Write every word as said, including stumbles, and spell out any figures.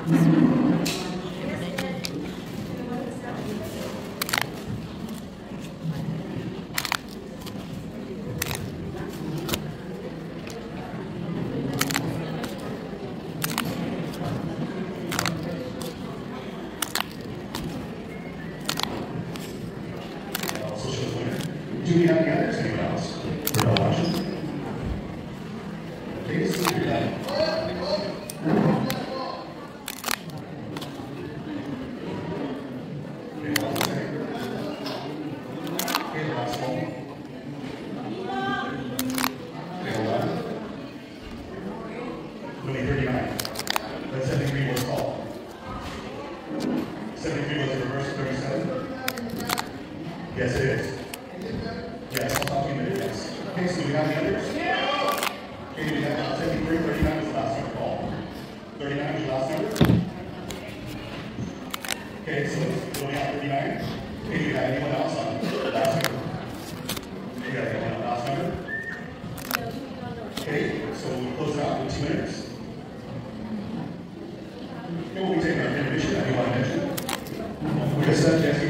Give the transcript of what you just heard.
Do we have any others? Anyone else? We're all watching. Take a seat here now. Okay, one second. Okay, last one. Okay, hold on. Number thirty-nine. Let seventy-three was called. seventy-three was the reverse of thirty-seven? Yes, it is. Yes, I'll talk to you in a minute, yes. Okay, so we have the others? Okay, we have seventy-three, thirty-nine is the last number called. thirty-nine is the last number? Okay, so we only have thirty-nine. Okay, do you have anyone else on the last number? Okay, you got anyone on the last number? Okay, so we'll close it out in two minutes. Okay, we'll be taking our intermission. Anyone mention? We just said yes.